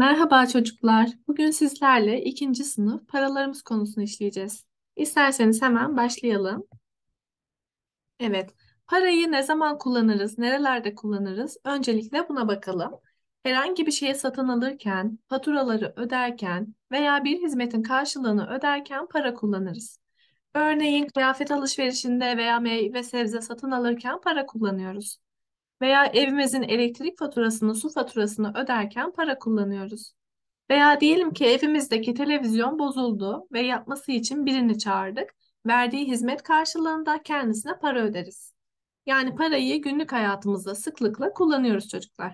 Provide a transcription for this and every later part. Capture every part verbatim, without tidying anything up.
Merhaba çocuklar. Bugün sizlerle ikinci sınıf paralarımız konusunu işleyeceğiz. İsterseniz hemen başlayalım. Evet, parayı ne zaman kullanırız, nerelerde kullanırız? Öncelikle buna bakalım. Herhangi bir şeye satın alırken, faturaları öderken veya bir hizmetin karşılığını öderken para kullanırız. Örneğin kıyafet alışverişinde veya meyve sebze satın alırken para kullanıyoruz. Veya evimizin elektrik faturasını, su faturasını öderken para kullanıyoruz. Veya diyelim ki evimizdeki televizyon bozuldu ve yapması için birini çağırdık. Verdiği hizmet karşılığında kendisine para öderiz. Yani parayı günlük hayatımızda sıklıkla kullanıyoruz çocuklar.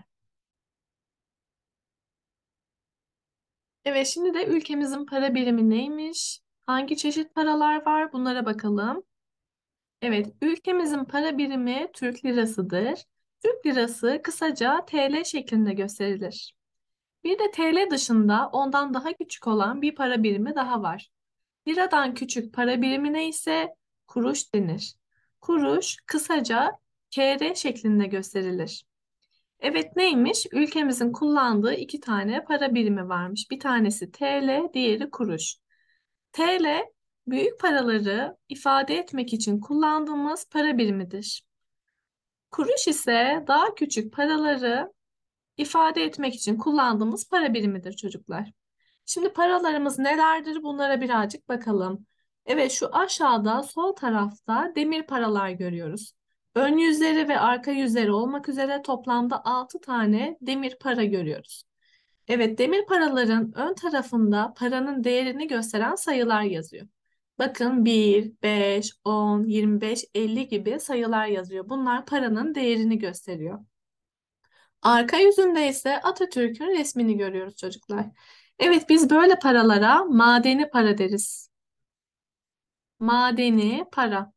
Evet, şimdi de ülkemizin para birimi neymiş? Hangi çeşit paralar var? Bunlara bakalım. Evet, ülkemizin para birimi Türk lirasıdır. Türk lirası kısaca T L şeklinde gösterilir. Bir de T L dışında ondan daha küçük olan bir para birimi daha var. Liradan küçük para birimine ise kuruş denir. Kuruş kısaca K R şeklinde gösterilir. Evet neymiş? Ülkemizin kullandığı iki tane para birimi varmış. Bir tanesi T L, diğeri kuruş. T L büyük paraları ifade etmek için kullandığımız para birimidir. Kuruş ise daha küçük paraları ifade etmek için kullandığımız para birimidir çocuklar. Şimdi paralarımız nelerdir? Bunlara birazcık bakalım. Evet, şu aşağıda sol tarafta demir paralar görüyoruz. Ön yüzleri ve arka yüzleri olmak üzere toplamda altı tane demir para görüyoruz. Evet, demir paraların ön tarafında paranın değerini gösteren sayılar yazıyor. Bakın bir, beş, on, yirmi beş, elli gibi sayılar yazıyor. Bunlar paranın değerini gösteriyor. Arka yüzünde ise Atatürk'ün resmini görüyoruz çocuklar. Evet, biz böyle paralara madeni para deriz. Madeni para.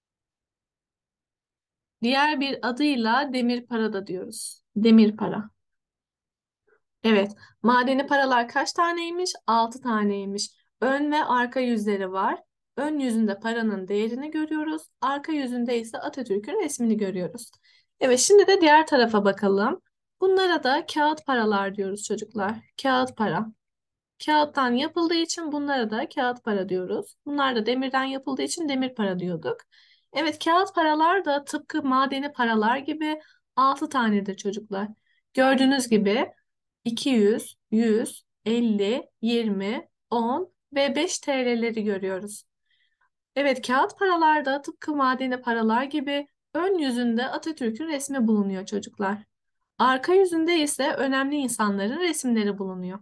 Diğer bir adıyla demir para da diyoruz. Demir para. Evet, madeni paralar kaç taneymiş? Altı taneymiş. Ön ve arka yüzleri var. Ön yüzünde paranın değerini görüyoruz. Arka yüzünde ise Atatürk'ün resmini görüyoruz. Evet, şimdi de diğer tarafa bakalım. Bunlara da kağıt paralar diyoruz çocuklar. Kağıt para. Kağıttan yapıldığı için bunlara da kağıt para diyoruz. Bunlar da demirden yapıldığı için demir para diyorduk. Evet, kağıt paralar da tıpkı madeni paralar gibi altı tanedir çocuklar. Gördüğünüz gibi iki yüz, yüz, elli, yirmi, on ve beş T L'leri görüyoruz. Evet, kağıt paralarda tıpkı madeni paralar gibi ön yüzünde Atatürk'ün resmi bulunuyor çocuklar. Arka yüzünde ise önemli insanların resimleri bulunuyor.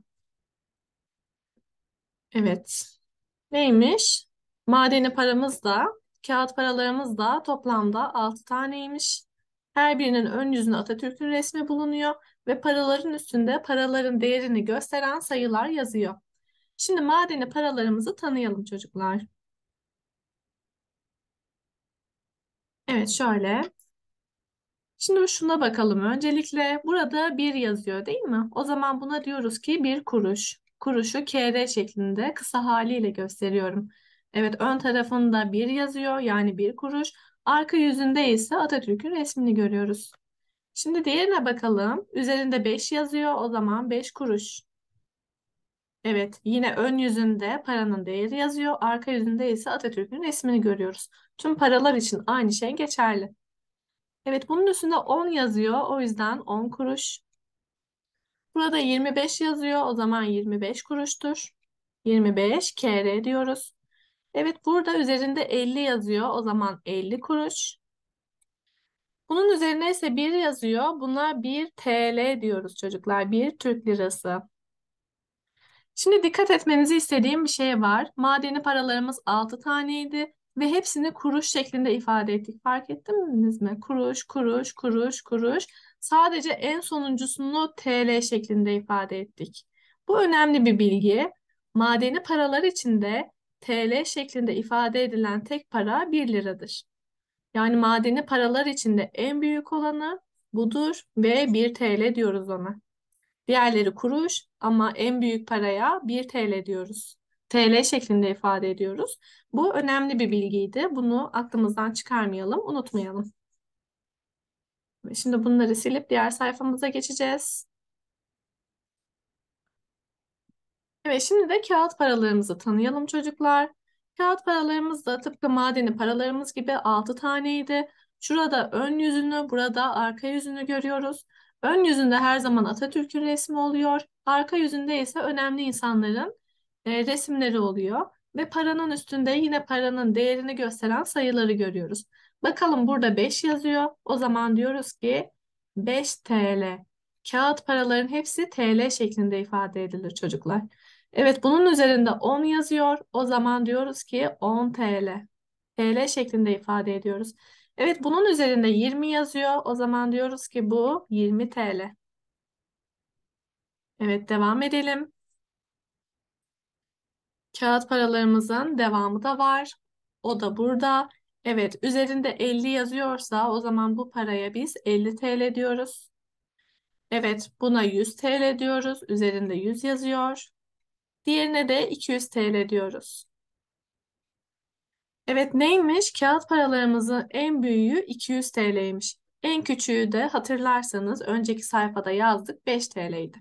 Evet. Neymiş? Madeni paramız da, kağıt paralarımız da toplamda altı taneymiş. Her birinin ön yüzünde Atatürk'ün resmi bulunuyor ve paraların üstünde paraların değerini gösteren sayılar yazıyor. Şimdi madeni paralarımızı tanıyalım çocuklar. Evet şöyle. Şimdi şuna bakalım. Öncelikle burada bir yazıyor değil mi? O zaman buna diyoruz ki bir kuruş. Kuruşu K R şeklinde kısa haliyle gösteriyorum. Evet ön tarafında bir yazıyor yani bir kuruş. Arka yüzünde ise Atatürk'ün resmini görüyoruz. Şimdi diğerine bakalım. Üzerinde beş yazıyor o zaman beş kuruş. Evet yine ön yüzünde paranın değeri yazıyor. Arka yüzünde ise Atatürk'ün resmini görüyoruz. Tüm paralar için aynı şey geçerli. Evet bunun üstünde on yazıyor. O yüzden on kuruş. Burada yirmi beş yazıyor. O zaman yirmi beş kuruştur. yirmi beş K R diyoruz. Evet burada üzerinde elli yazıyor. O zaman elli kuruş. Bunun üzerine ise bir yazıyor. Buna bir T L diyoruz çocuklar. Bir Türk lirası. Şimdi dikkat etmenizi istediğim bir şey var. Madeni paralarımız altı taneydi ve hepsini kuruş şeklinde ifade ettik. Fark ettiniz mi? Kuruş, kuruş, kuruş, kuruş. Sadece en sonuncusunu T L şeklinde ifade ettik. Bu önemli bir bilgi. Madeni paralar içinde T L şeklinde ifade edilen tek para bir liradır. Yani madeni paralar içinde en büyük olanı budur ve bir T L diyoruz ona. Diğerleri kuruş ama en büyük paraya bir T L diyoruz. T L şeklinde ifade ediyoruz. Bu önemli bir bilgiydi. Bunu aklımızdan çıkarmayalım, unutmayalım. Şimdi bunları silip diğer sayfamıza geçeceğiz. Evet, şimdi de kağıt paralarımızı tanıyalım çocuklar. Kağıt paralarımız da tıpkı madeni paralarımız gibi altı taneydi. Şurada ön yüzünü, burada arka yüzünü görüyoruz. Ön yüzünde her zaman Atatürk'ün resmi oluyor. Arka yüzünde ise önemli insanların e, resimleri oluyor. Ve paranın üstünde yine paranın değerini gösteren sayıları görüyoruz. Bakalım burada beş yazıyor. O zaman diyoruz ki beş T L. Kağıt paraların hepsi T L şeklinde ifade edilir çocuklar. Evet, bunun üzerinde on yazıyor. O zaman diyoruz ki on T L. T L şeklinde ifade ediyoruz. Evet, bunun üzerinde yirmi yazıyor. O zaman diyoruz ki bu yirmi T L. Evet, devam edelim. Kağıt paralarımızın devamı da var. O da burada. Evet, üzerinde elli yazıyorsa o zaman bu paraya biz elli T L diyoruz. Evet, buna yüz T L diyoruz. Üzerinde yüz yazıyor. Diğerine de iki yüz T L diyoruz. Evet, neymiş? Kağıt paralarımızın en büyüğü iki yüz T L'ymiş. En küçüğü de hatırlarsanız önceki sayfada yazdık beş T L'ydi.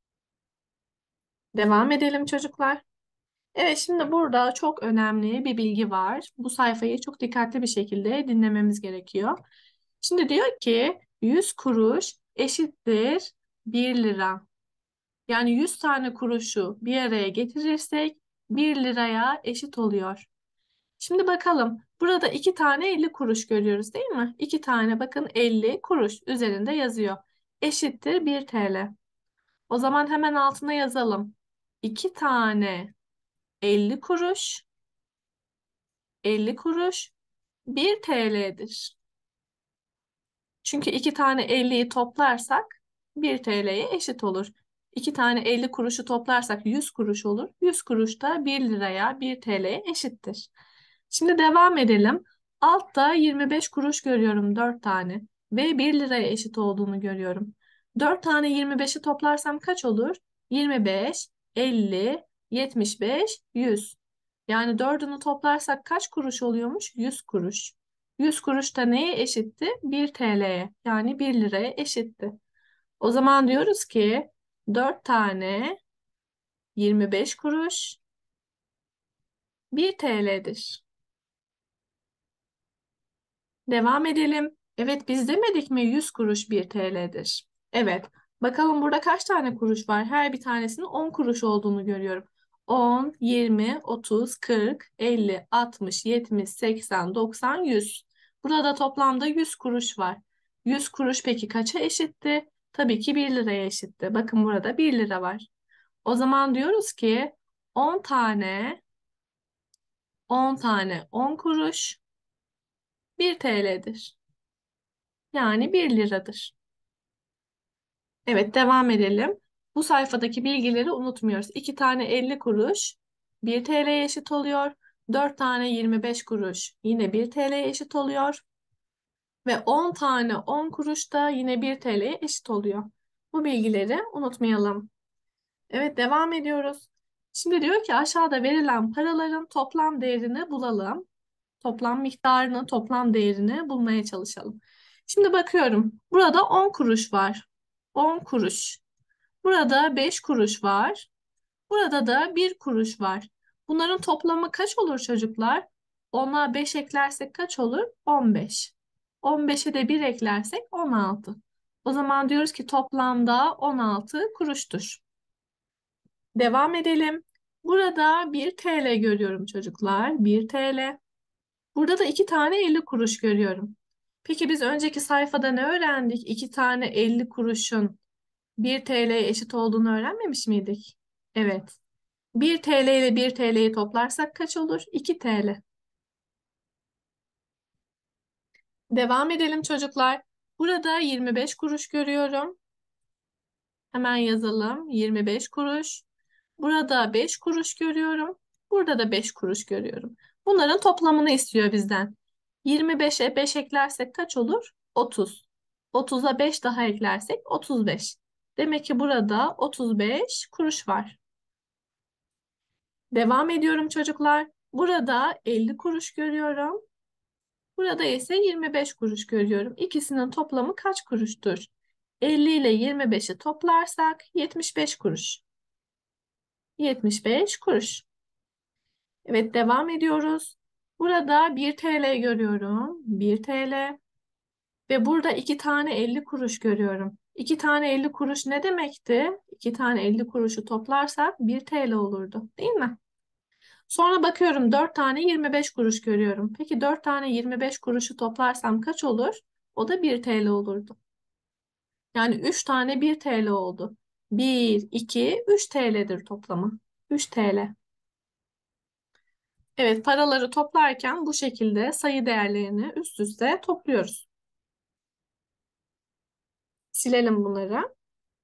Devam edelim çocuklar. Evet, şimdi burada çok önemli bir bilgi var. Bu sayfayı çok dikkatli bir şekilde dinlememiz gerekiyor. Şimdi diyor ki yüz kuruş eşittir bir lira. Yani yüz tane kuruşu bir araya getirirsek bir liraya eşit oluyor. Şimdi bakalım. Burada iki tane elli kuruş görüyoruz değil mi? İki tane bakın elli kuruş üzerinde yazıyor. Eşittir bir T L. O zaman hemen altına yazalım. İki tane elli kuruş, elli kuruş bir T L'dir. Çünkü iki tane elliyi toplarsak bir T L'ye eşit olur. İki tane elli kuruşu toplarsak yüz kuruş olur. Yüz kuruş da bir liraya bir T L'ye eşittir. Şimdi devam edelim. Altta yirmi beş kuruş görüyorum dört tane ve bir liraya eşit olduğunu görüyorum. dört tane yirmi beşi toplarsam kaç olur? yirmi beş, elli, yetmiş beş, yüz. Yani dördünü toplarsak kaç kuruş oluyormuş? yüz kuruş. yüz kuruş da neye eşitti? bir T L'ye yani bir liraya eşitti. O zaman diyoruz ki dört tane yirmi beş kuruş bir T L'dir. Devam edelim. Evet, biz demedik mi yüz kuruş bir T L'dir. Evet. Bakalım burada kaç tane kuruş var? Her bir tanesinin on kuruş olduğunu görüyorum. on, yirmi, otuz, kırk, elli, altmış, yetmiş, seksen, doksan, yüz. Burada toplamda yüz kuruş var. yüz kuruş peki kaça eşitti? Tabii ki bir liraya eşitti. Bakın burada bir lira var. O zaman diyoruz ki on tane on tane on kuruş bir T L'dir. Yani bir liradır. Evet, devam edelim. Bu sayfadaki bilgileri unutmuyoruz. iki tane elli kuruş bir T L'ye eşit oluyor. dört tane yirmi beş kuruş yine bir T L'ye eşit oluyor. Ve on tane on kuruş da yine bir T L'ye eşit oluyor. Bu bilgileri unutmayalım. Evet, devam ediyoruz. Şimdi diyor ki aşağıda verilen paraların toplam değerini bulalım. Toplam miktarını, toplam değerini bulmaya çalışalım. Şimdi bakıyorum. Burada on kuruş var. on kuruş. Burada beş kuruş var. Burada da bir kuruş var. Bunların toplamı kaç olur çocuklar? ona beş eklersek kaç olur? on beş. on beşe de bir eklersek on altı. O zaman diyoruz ki toplamda on altı kuruştur. Devam edelim. Burada bir T L görüyorum çocuklar. bir T L. Burada da iki tane elli kuruş görüyorum. Peki biz önceki sayfada ne öğrendik? İki tane elli kuruşun bir T L'ye eşit olduğunu öğrenmemiş miydik? Evet. bir T L ile bir T L'yi toplarsak kaç olur? iki T L. Devam edelim çocuklar. Burada yirmi beş kuruş görüyorum. Hemen yazalım. yirmi beş kuruş. Burada beş kuruş görüyorum. Burada da beş kuruş görüyorum. Bunların toplamını istiyor bizden. yirmi beşe beş eklersek kaç olur? otuz. otuza beş daha eklersek otuz beş. Demek ki burada otuz beş kuruş var. Devam ediyorum çocuklar. Burada elli kuruş görüyorum. Burada ise yirmi beş kuruş görüyorum. İkisinin toplamı kaç kuruştur? elli ile yirmi beşi toplarsak yetmiş beş kuruş. yetmiş beş kuruş. Evet, devam ediyoruz. Burada bir T L görüyorum. bir T L. Ve burada iki tane elli kuruş görüyorum. iki tane elli kuruş ne demekti? iki tane elli kuruşu toplarsak bir T L olurdu, değil mi? Sonra bakıyorum dört tane yirmi beş kuruş görüyorum. Peki dört tane yirmi beş kuruşu toplarsam kaç olur? O da bir T L olurdu. Yani üç tane bir T L oldu. bir, iki, üç T L'dir toplamı. üç T L. Evet, paraları toplarken bu şekilde sayı değerlerini üst üste topluyoruz. Silelim bunları.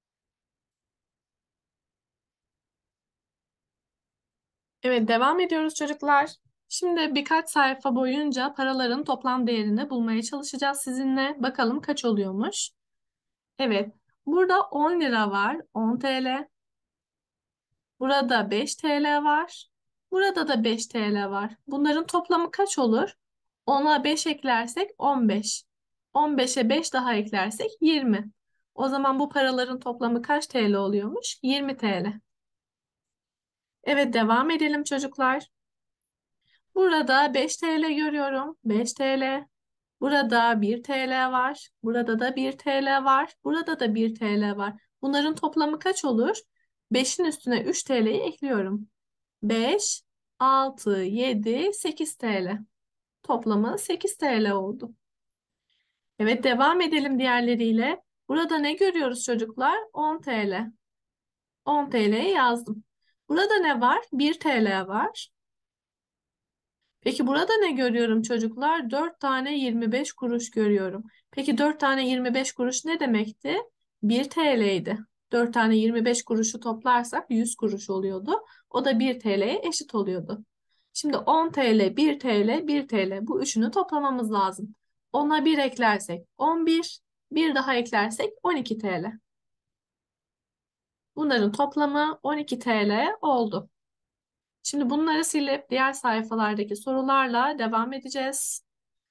Evet, devam ediyoruz çocuklar. Şimdi birkaç sayfa boyunca paraların toplam değerini bulmaya çalışacağız sizinle. Bakalım kaç oluyormuş. Evet, burada on lira var, on T L. Burada beş T L var. Burada da beş T L var. Bunların toplamı kaç olur? ona beş eklersek on beş. on beşe beş daha eklersek yirmi. O zaman bu paraların toplamı kaç T L oluyormuş? yirmi T L. Evet, devam edelim çocuklar. Burada beş T L görüyorum. beş T L. Burada bir T L var. Burada da bir T L var. Burada da bir T L var. Bunların toplamı kaç olur? beşin üstüne üç T L'yi ekliyorum. beş, altı, yedi, sekiz T L. Toplamı sekiz T L oldu. Evet, devam edelim diğerleriyle. Burada ne görüyoruz çocuklar? on T L. on T L'ye yazdım. Burada ne var? bir T L var. Peki burada ne görüyorum çocuklar? dört tane yirmi beş kuruş görüyorum. Peki dört tane yirmi beş kuruş ne demekti? bir T L'ydi. dört tane yirmi beş kuruşu toplarsak yüz kuruş oluyordu. O da bir T L'ye eşit oluyordu. Şimdi on T L, bir T L, bir T L bu üçünü toplamamız lazım. ona bir eklersek on bir, bir daha eklersek on iki T L. Bunların toplamı on iki T L oldu. Şimdi bunları silip diğer sayfalardaki sorularla devam edeceğiz.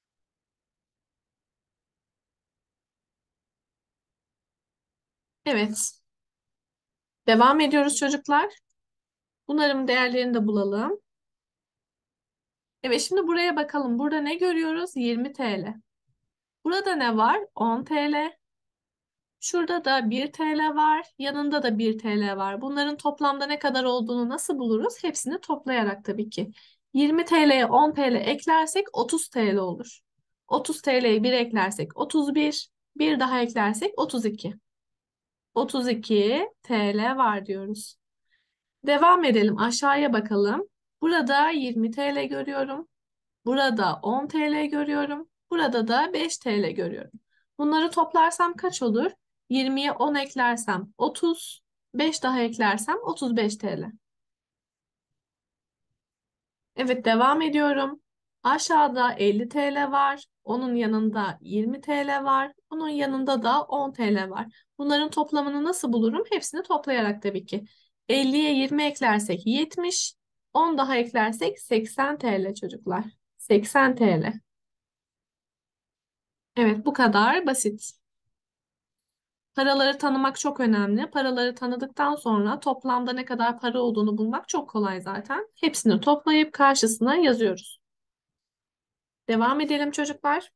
Evet. Devam ediyoruz çocuklar. Bunların değerlerini de bulalım. Evet, şimdi buraya bakalım. Burada ne görüyoruz? yirmi T L. Burada ne var? on T L. Şurada da bir T L var. Yanında da bir T L var. Bunların toplamda ne kadar olduğunu nasıl buluruz? Hepsini toplayarak tabii ki. yirmi T L'ye on T L eklersek otuz T L olur. otuz T L'ye bir eklersek otuz bir. Bir daha eklersek otuz iki. otuz iki T L var diyoruz. Devam edelim. Aşağıya bakalım. Burada yirmi T L görüyorum. Burada on T L görüyorum. Burada da beş T L görüyorum. Bunları toplarsam kaç olur? yirmiye on eklersem otuz, beş daha eklersem otuz beş T L. Evet, devam ediyorum. Aşağıda elli T L var. Onun yanında yirmi T L var. Onun yanında da on T L var. Bunların toplamını nasıl bulurum? Hepsini toplayarak tabii ki. elliye yirmi eklersek yetmiş. on daha eklersek seksen T L çocuklar. seksen T L. Evet, bu kadar basit. Paraları tanımak çok önemli. Paraları tanıdıktan sonra toplamda ne kadar para olduğunu bulmak çok kolay zaten. Hepsini toplayıp karşısına yazıyoruz. Devam edelim çocuklar.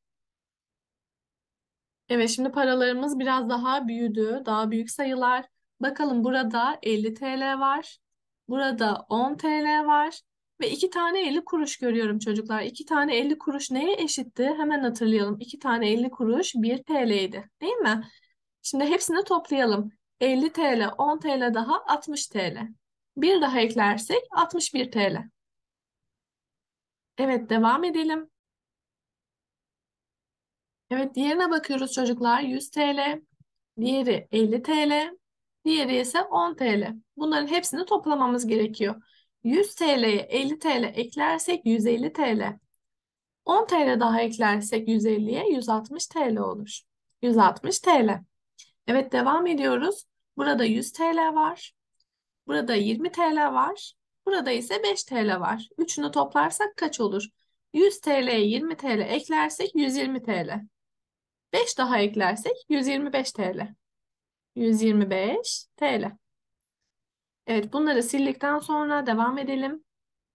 Evet, şimdi paralarımız biraz daha büyüdü. Daha büyük sayılar. Bakalım, burada elli T L var. Burada on T L var. Ve iki tane elli kuruş görüyorum çocuklar. İki tane elli kuruş neye eşitti? Hemen hatırlayalım. İki tane elli kuruş bir T L'ydi, değil mi? Şimdi hepsini toplayalım. elli T L, on T L daha altmış T L. Bir daha eklersek altmış bir T L. Evet, devam edelim. Evet, diğerine bakıyoruz çocuklar. yüz T L, diğeri elli T L, diğeri ise on T L. Bunların hepsini toplamamız gerekiyor. yüz T L'ye elli T L eklersek yüz elli T L. on T L daha eklersek yüz elliye yüz altmış T L olur. yüz altmış T L. Evet, devam ediyoruz. Burada yüz T L var. Burada yirmi T L var. Burada ise beş T L var. Üçünü toplarsak kaç olur? yüz T L'ye yirmi T L eklersek yüz yirmi T L. beş daha eklersek yüz yirmi beş T L. yüz yirmi beş T L. Evet, bunları sildikten sonra devam edelim.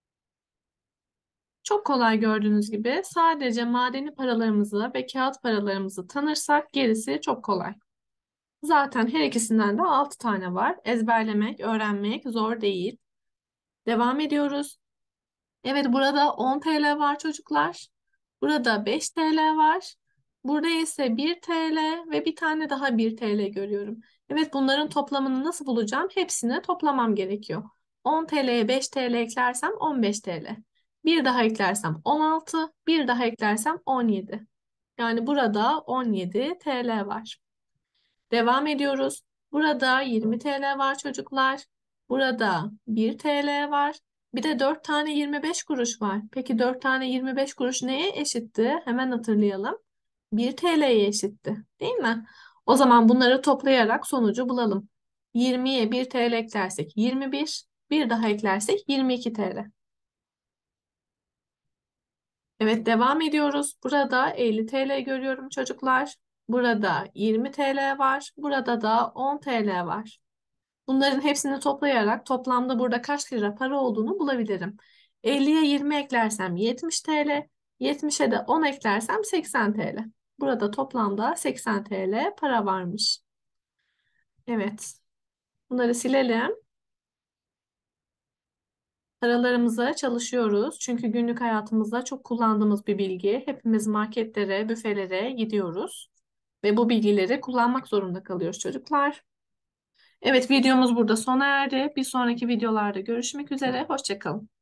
Çok kolay gördüğünüz gibi sadece madeni paralarımızı ve kağıt paralarımızı tanırsak gerisi çok kolay. Zaten her ikisinden de altı tane var. Ezberlemek, öğrenmek zor değil. Devam ediyoruz. Evet, burada on T L var çocuklar. Burada beş T L var. Burada ise bir T L ve bir tane daha bir T L görüyorum. Evet, bunların toplamını nasıl bulacağım? Hepsini toplamam gerekiyor. on T L'ye beş T L eklersem on beş T L. Bir daha eklersem on altı, bir daha eklersem on yedi. Yani burada on yedi T L var. Devam ediyoruz. Burada yirmi T L var çocuklar. Burada bir T L var. Bir de dört tane yirmi beş kuruş var. Peki dört tane yirmi beş kuruş neye eşitti? Hemen hatırlayalım. bir T L'ye eşitti, değil mi? O zaman bunları toplayarak sonucu bulalım. yirmiye bir T L eklersek yirmi bir, bir daha eklersek yirmi iki T L. Evet, devam ediyoruz. Burada elli T L görüyorum çocuklar. Burada yirmi T L var. Burada da on T L var. Bunların hepsini toplayarak toplamda burada kaç lira para olduğunu bulabilirim. elliye yirmi eklersem yetmiş T L, yetmişe de on eklersem seksen T L. Burada toplamda seksen T L para varmış. Evet, bunları silelim. Paralarımıza çalışıyoruz. Çünkü günlük hayatımızda çok kullandığımız bir bilgi. Hepimiz marketlere, büfelere gidiyoruz ve bu bilgileri kullanmak zorunda kalıyoruz çocuklar. Evet, videomuz burada sona erdi. Bir sonraki videolarda görüşmek üzere. Hoşça kalın.